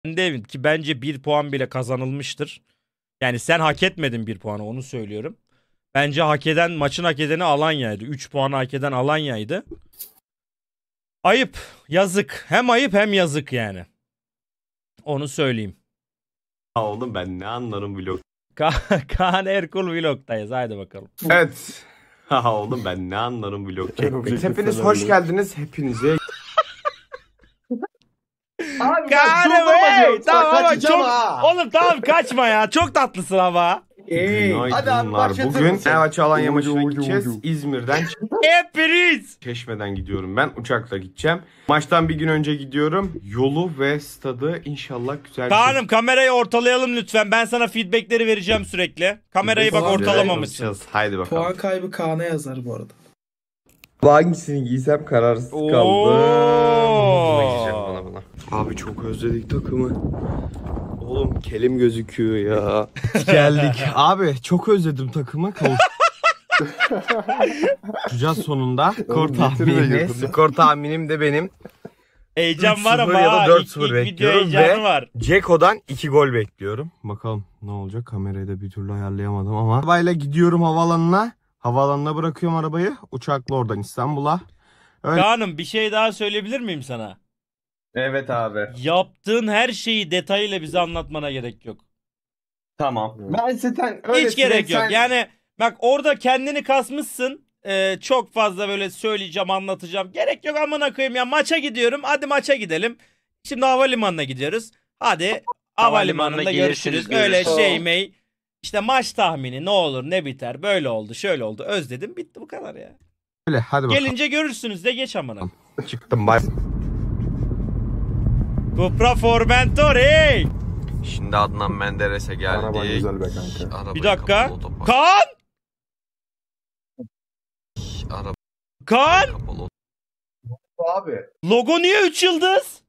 Evin ki bence 1 puan bile kazanılmıştır. Yani sen hak etmedin 1 puanı, onu söylüyorum. Bence maçın hak edeni Alanya'ydı. 3 puanı hak eden Alanya'ydı. Ayıp, yazık. Hem ayıp hem yazık yani. Onu söyleyeyim. Oğlum ben ne anlarım vlog. Kaan Erkul vlog'dayız. Haydi bakalım. Evet. Oğlum ben ne anlarım vlog çekmek. Hepiniz hoş geldiniz. Hepinize. Abi Kaan'ım hey! Tamam ama çok... Oğlum tamam kaçma ya. Çok tatlısın ama. Hadi abi başlatır Bugün mısın? Fenerbahçe Alanya maçına gideceğiz. İzmir'den Hepiniz. Çeşme'den gidiyorum ben. Uçakla gideceğim. Maçtan bir gün önce gidiyorum. Yolu ve stadı inşallah güzel. Kaan'ım kamerayı ortalayalım lütfen. Ben sana feedbackleri vereceğim sürekli. Kamerayı bak ortalamamışsın. Haydi bakalım. Puan kaybı Kaan'a yazar bu arada. Hangisini giysem kararsız kaldım. Oo. Abi çok özledik takımı. Oğlum kelim gözüküyor ya. Geldik. Abi çok özledim takımı. Kavuşacağız sonunda. Skor tahminim de benim. Heyecan var 3-0 ama ya da 4-0 ilk video bekliyorum heyecanı ve var. Ceko'dan 2 gol bekliyorum. Bakalım ne olacak, kamerayı da bir türlü ayarlayamadım ama. Arabayla gidiyorum havaalanına. Havaalanına bırakıyorum arabayı. Uçakla oradan İstanbul'a. Öyle. Kaan'ım bir şey daha söyleyebilir miyim sana? Evet abi. Yaptığın her şeyi detayıyla bize anlatmana gerek yok. Tamam. Ben zaten öyle Hiç gerek yok. Yani bak orada kendini kasmışsın. Çok fazla böyle söyleyeceğim, anlatacağım. Gerek yok amına koyayım ya. Maça gidiyorum. Hadi maça gidelim. Şimdi havalimanına gidiyoruz. Hadi havalimanında görüşürüz. Öyle şey mey. İşte maç tahmini ne olur ne biter. Böyle oldu şöyle oldu. Özledim bitti bu kadar ya. Öyle hadi bakalım. Gelince görürsünüz de geç amına. Çıktım bay. Cupra Formentor. Şimdi Adnan Menderes'e geldi. Araba güzel be kanka. Bir dakika. Kaan! Kaan! abi. Logo niye 3 yıldız?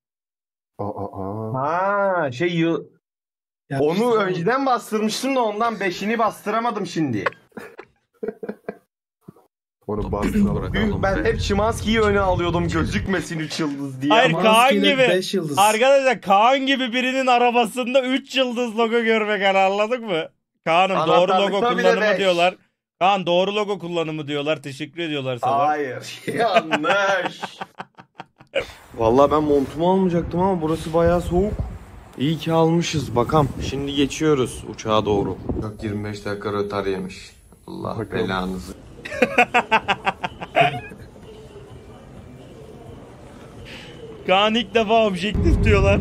Ha Ya onu işte önceden bastırmıştım da ondan 5'ini bastıramadım şimdi. Onu bastıralım. Ben hep Şimanski'yi öne alıyordum gözükmesin 3 yıldız diye. Hayır ama Kaan Maskiyle gibi. 5 yıldız. Arkadaşlar Kaan gibi birinin arabasında 3 yıldız logo görmek hani anladık mı? Kaan'ım doğru Anahtarlıkta logo bile kullanımı beş. diyorlar. Kaan doğru logo kullanımı diyorlar. Teşekkür ediyorlar sana. Hayır. Yanlış. Vallahi ben montumu almayacaktım ama burası bayağı soğuk. İyi ki almışız. Bakalım. Şimdi geçiyoruz uçağa doğru. Uçak 25 dakika rötar yemiş. Allah Bakalım. belanızı. Kaan ilk defa objektif diyorlar.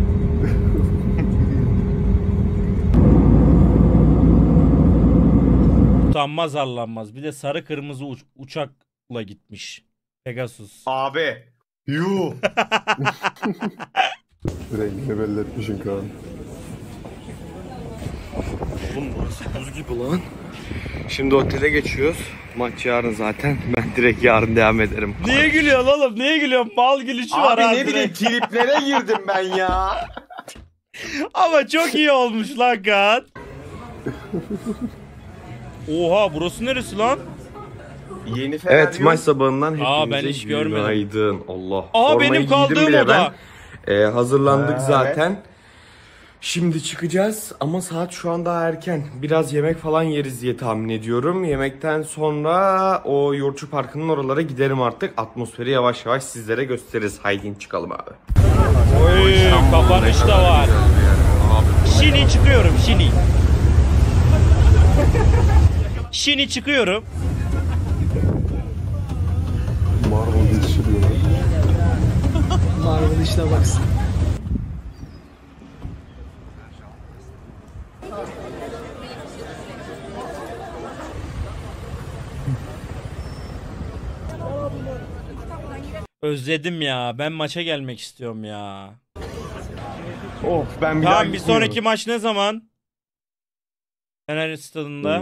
Utanmaz arlanmaz. Bir de sarı kırmızı uçakla gitmiş. Pegasus. Abi. Yuh. Rengini belli etmişsin Kaan. Oğlum burası buz gibi lan. Şimdi otele geçiyoruz. Maç yarın zaten. Ben direkt yarın devam ederim. Niye gülüyorsun oğlum? Niye gülüyorsun? Mal gülüşü var Abi ha ne bileyim direkt. triplere girdim ben ya. Ama çok iyi olmuş lan Kaan. Oha burası neresi lan? Yeni Evet maç sabahından hepinize ben hiç görmedim. günaydın. Allah. Aa Formayı benim giydim kaldığım bile oda. ben. Hazırlandık Evet. zaten. Şimdi çıkacağız ama saat şu an daha erken. Biraz yemek falan yeriz diye tahmin ediyorum. Yemekten sonra o Yoğurtçu Parkı'nın oralara giderim artık. Atmosferi yavaş yavaş sizlere gösteririz. Haydi çıkalım abi. Oy kapanış da var. Şini çıkıyorum şini. Şini çıkıyorum. Marvel geçiriyorlar. Marvel işine baksın. Özledim ya. Ben maça gelmek istiyorum ya. Of ben bir daha Tamam bir sonraki maç ne zaman? Fener stadında.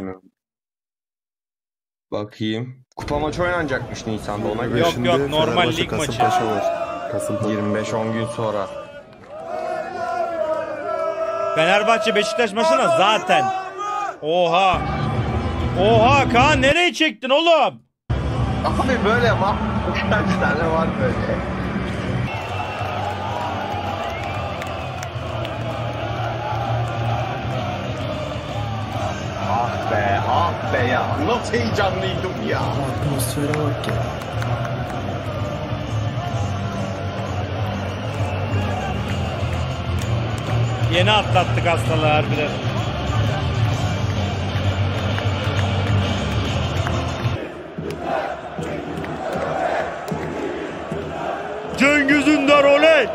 bakayım. Kupa maçı oynanacakmış Nisan'da ona göre. Yok, Şimdi yok, normal Fenerbahçe lig maçı. Kasımpaşa var. Kasımpaşa. 25-10 gün sonra. Fenerbahçe Beşiktaş maçına zaten. Oha. Oha Kaan nereye çektin oğlum? Abi böyle ama kaç tane var böyle. be ya. Nasıl heyecanlıydım ya. Atmosfere bak ya. Yeni atlattık hastalığı harbiden. Cengiz Ünder oley!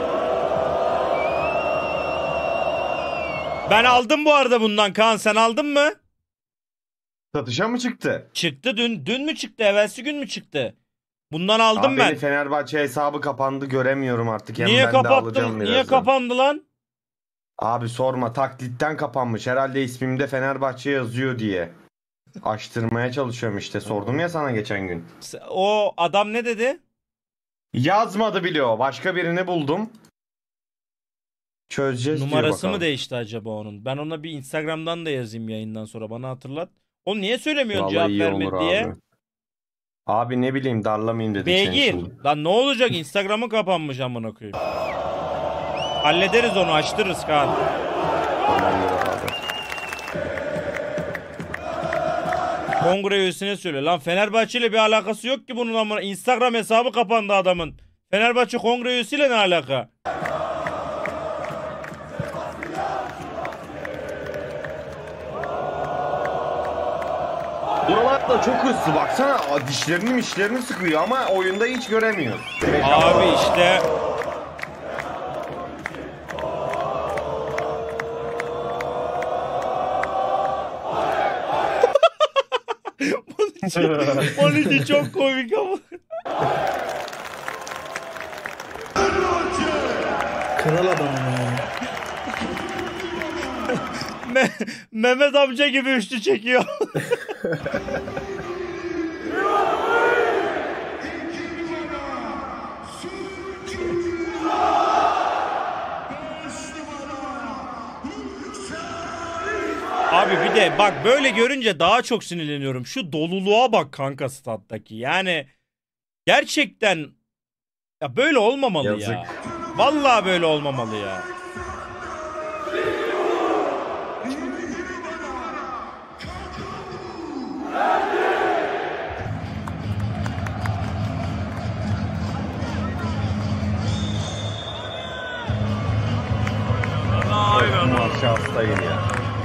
Ben aldım bu arada bundan Kaan, sen aldın mı? Satışa mı çıktı? Çıktı dün mü çıktı, evvelsi gün mü çıktı? Bundan aldım Abi ben. benim Fenerbahçe hesabı kapandı, göremiyorum artık. Hem Niye ben de alacağım kapattın? Niye birazdan. kapandı lan? Abi sorma, taklitten kapanmış. Herhalde ismimde Fenerbahçe yazıyor diye. Açtırmaya çalışıyorum işte. Sordum ya sana geçen gün. O adam ne dedi? Yazmadı bile o. Başka birini buldum. Çözeceğiz diyor Numarası mı bakalım. değişti acaba onun? Ben ona bir Instagram'dan da yazayım yayından sonra, bana hatırlat. O niye söylemiyorsun Vallahi cevap iyi vermedi olur diye? abi. Abi ne bileyim, darlamayayım dedik seni Beygir. şimdi. Lan ne olacak, Instagram'ı kapanmış amına koyayım. Hallederiz onu, açtırırız Kaan. Tamamdır abi. Kongre üyesine söyle. Lan Fenerbahçe ile bir alakası yok ki bunun amına. Instagram hesabı kapandı adamın. Fenerbahçe kongre üyesiyle ne alaka? Buralar da çok hızlı, baksana. Dişlerini sıkıyor ama oyunda hiç göremiyoruz. Abi işte. Onun için çok komik ama. Kral adam ama ya. Mehmet amca gibi üçlü çekiyor. Abi bir de bak, böyle görünce daha çok sinirleniyorum. Şu doluluğa bak kanka staddaki. Yani gerçekten ya böyle olmamalı Yazık. ya. Vallahi böyle olmamalı ya. Marşı hastayım ya.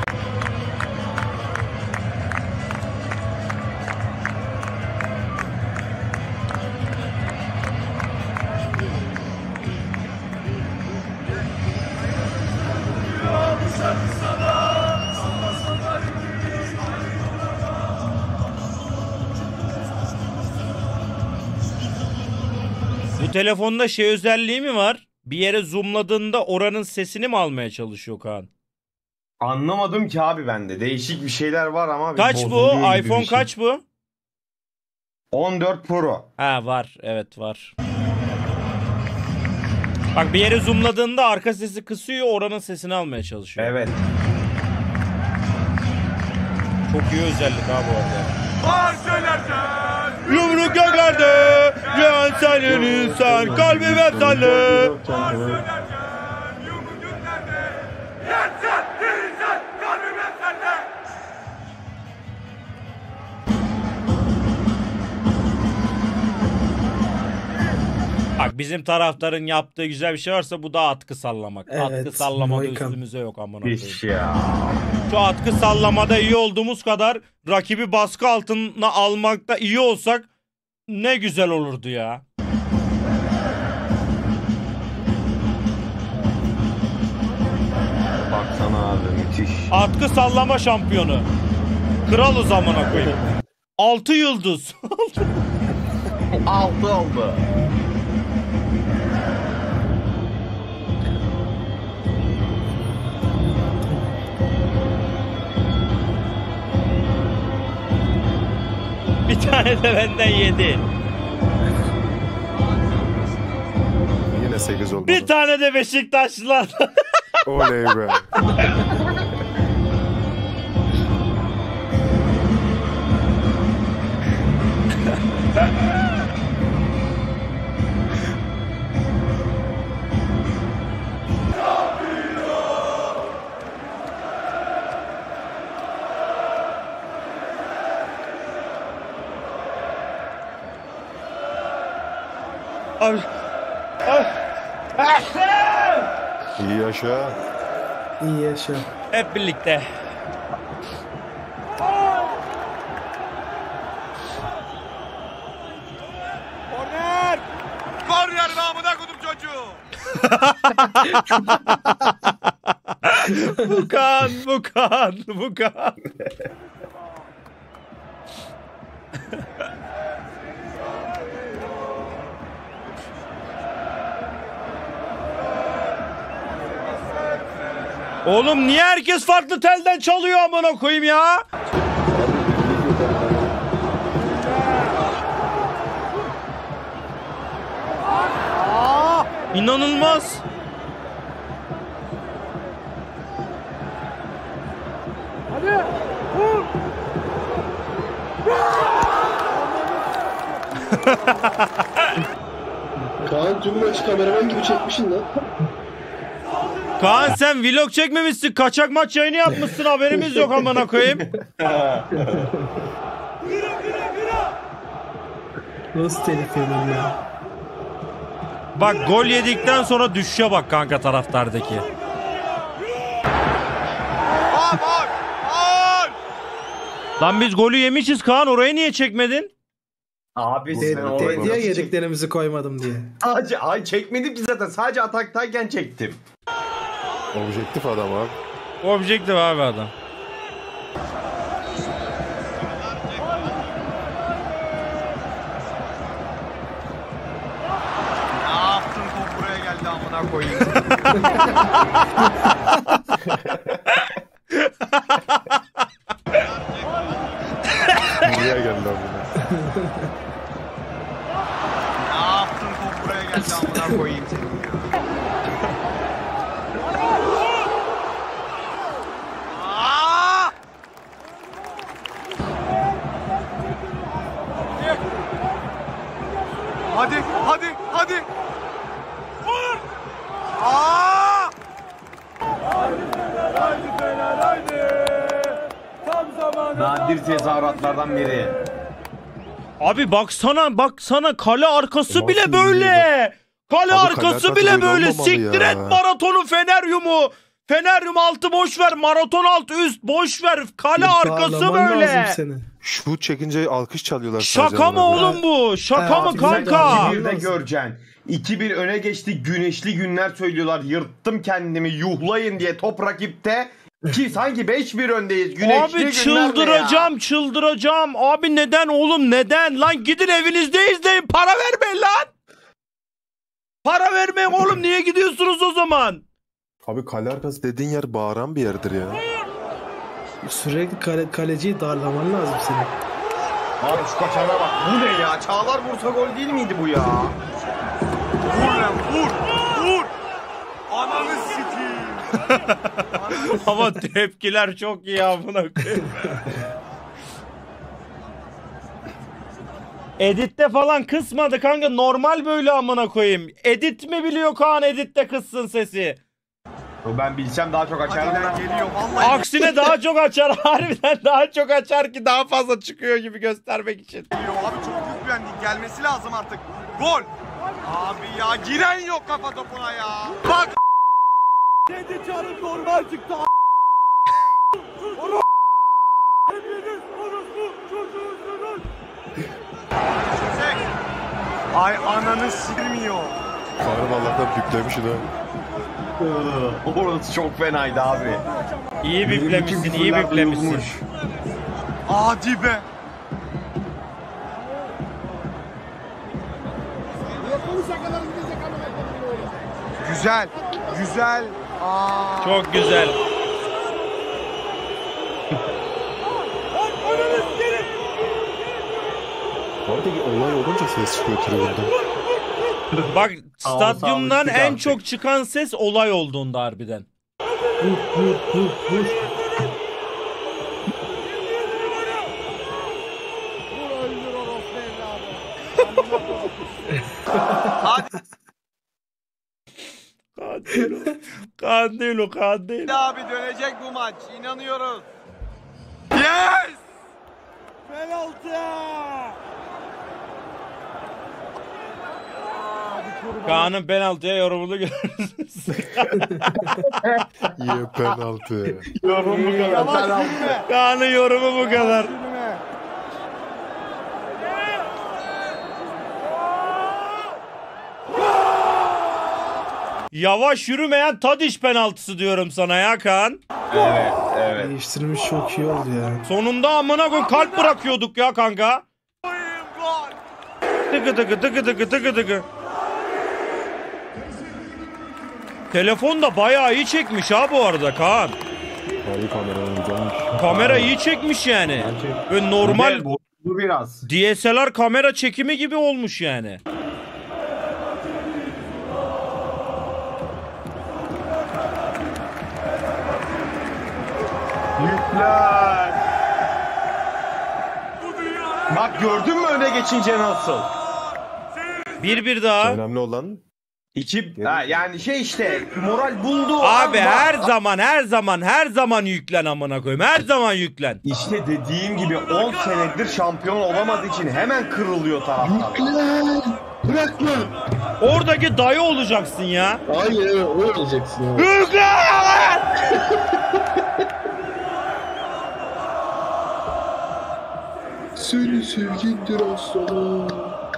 Bu telefonda şey özelliği mi var? Bir yere zoomladığında oranın sesini mi almaya çalışıyor Kaan? Anlamadım ki abi ben de. Değişik bir şeyler var ama bir Kaç bu? bozuluyor gibi bir iPhone şey. kaç bu? 14 Pro. Ha var. Evet var. Bak bir yere zoomladığında arka sesi kısıyor, oranın sesini almaya çalışıyor. Evet. Çok iyi özellik abi bu arada. Yumruk göklerde, yeğen senin insan, kalbim hep sende. Bak bizim taraftarın yaptığı güzel bir şey varsa bu da atkı sallamak. Evet, Atkı sallamada Mohikan. üstümüze yok amına koyayım. Hiç ya. Şu atkı sallamada iyi olduğumuz kadar rakibi baskı altına almakta iyi olsak ne güzel olurdu ya. Baksana abi, müthiş. Atkı sallama şampiyonu. Kralız amına koyayım. 6 yıldız. 6 oldu. Bir tane de benden 7. Yine 8 olmadı. Bir tane de Beşiktaşlılar. Oley be. Abi. İyi yaşa. İyi yaşa. Hep birlikte. Korner namına kodum çocuğu. Bu kan. Oğlum niye herkes farklı telden çalıyor amına koyayım ya? İnanılmaz. Kaan tüm maçı kameraman gibi çekmişsin lan. Kaan sen vlog çekmemişsin. Kaçak maç yayını yapmışsın. Haberimiz yok amına koyayım. Nasıl telif yedim ya? Bak gol yedikten sonra düşüşe bak kanka taraftardaki. Lan biz golü yemişiz Kaan, orayı niye çekmedin? Abi sen Dedi orayı ya nasıl yediklerimizi koymadım diye. Sadece çekmedim ki zaten. Sadece ataktayken çektim. Objektif adam abi. Objektif abi adam. Ne yaptın, top buraya geldi amına koyayım. Buraya geldi abi. Ne yaptın, top buraya geldi amına koyayım seni. Hadi. Vur! Nadir tezahüratlardan biri. Abi baksana kale arkası bile Nasıl böyle. ya? Kale Abi arkası kale bile arkası böyle. böyle olmamalı Siktir ya. et maratonu Feneryum'u. Feneryum altı boş ver, maraton altı üst boş ver. Kale arkası Parlaman böyle. lazım seni. Şut çekince alkış çalıyorlar. Şaka sadece mı abi. oğlum bu? Şaka mı Sen kanka? 2-1'de göreceksin. 2-1 öne geçti. Güneşli günler söylüyorlar. Yırttım kendimi. Yuhlayın diye top rakipte. Ki sanki 5-1 öndeyiz. Güneşli Abi günler çıldıracağım. Abi neden oğlum neden? Lan gidin evinizde izleyin. Para vermeyin lan. Para vermeyin oğlum. Niye gidiyorsunuz o zaman? Abi kale arkası dediğin yer bağıran bir yerdir ya. Sürekli kaleciyi darlaman lazım senin. Abi şu kaçana bak. Bu ne ya? Çağlar vursa gol değil miydi bu ya? Vur lan vur. Ananı sikeyim. Ama tepkiler çok iyi amına koyayım. Editte falan kısmadı kanka, normal böyle amına koyayım. Edit mi biliyor Kaan editte kıssın sesi? Ben bilsem daha çok açarım. Geliyor vallahi. Aksine daha çok açar, harbiden daha çok açar ki daha fazla çıkıyor gibi göstermek için. Abi çok yüklendik. Gelmesi lazım artık. Gol. Abi ya giren yok kafa topuna ya. Bak. Kendi çarım normal çıktı. Ay ananı silmiyor. Tanrım Allah'tan büklemiş de. Orası çok fenaydı abi. İyi biplemişsin, iyi biplemişsin. Hadi be. Güzel. Çok güzel. Oradaki olay olunca ses çıkıyor tribünden. Bak stadyumdan sağ ol, en artık. çok çıkan ses olay olduğunda harbiden. Kaan değil o. Abi dönecek bu maç. İnanıyoruz. Yes! Penaltı! Kaan'ın penaltıya yorumunu görürsünüz. Ye penaltı. Yorum bu kadar. Kaan'ın yorumu bu kadar. Yavaş yürümeyen Tadiç penaltısı diyorum sana ya Kaan. Evet. Değiştirmiş çok iyi oldu ya. Sonunda amına koyayım kalp bırakıyorduk ya kanka. Tıkı tıkı tıkı tıkı tıkı tıkı. Telefon da bayağı iyi çekmiş ha bu arada Kaan. Abi kamera güzelmiş. Kamera iyi çekmiş yani. Ve normal Bu biraz. DSLR kamera çekimi gibi olmuş yani. Yükler. Bak gördün mü öne geçince nasıl? Bir daha. Önemli olan Yani şey işte moral buldu. Abi her zaman yüklen amına koyayım. Her zaman yüklen. İşte dediğim gibi 10 senedir şampiyon olamadığı için hemen kırılıyor taraftar. Yüklen. Bırakma. Oradaki dayı olacaksın ya. Aynen öyle olacaksın ya. Yüklen! Seni sevgindir aslanım.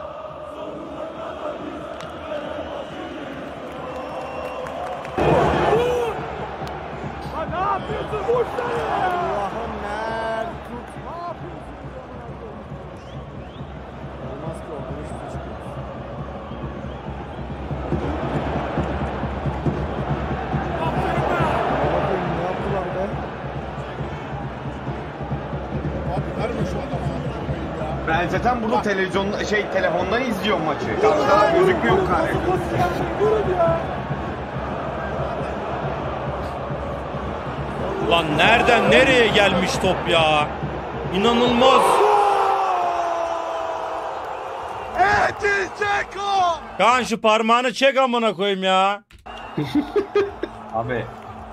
Ben zaten bunu telefondan izliyorum maçı. Karşıdan gözükmüyor kare. Lan nereden nereye gelmiş top ya? İnanılmaz. Kaan şu parmağını çek amına koyayım ya. Abi.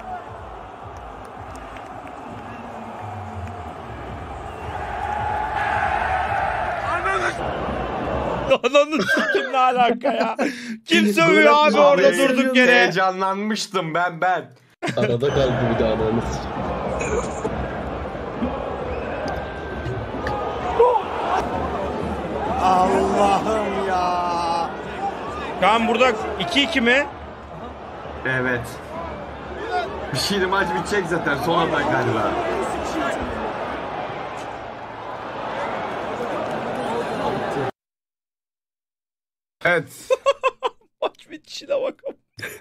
Ananı sikim ne alaka ya? Kim sövüyor abi orada durduk yere? Heyecanlanmıştım ben. Arada kaldı bir daha ananız. Allah'ım ya. Kaan burada 2-2 mi? Evet. Bir şeydi maç bitecek zaten sonradan galiba. Evet. Maç bitişine bakalım.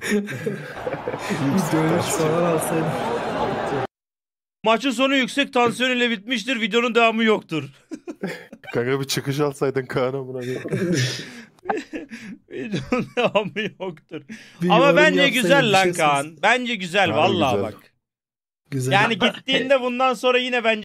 Bir dönüş falan alsaydım. Maçın sonu yüksek tansiyon ile bitmiştir. Videonun devamı yoktur. kanka bir çıkış alsaydın Kaan'a buna bir. Videonun devamı yoktur. Bir Ama yorum bence yapsaydım, güzel bir lan şey Kaan. sorsaydın. Bence güzel Abi vallahi güzel. bak. Güzel. Yani gittiğinde bundan sonra yine bence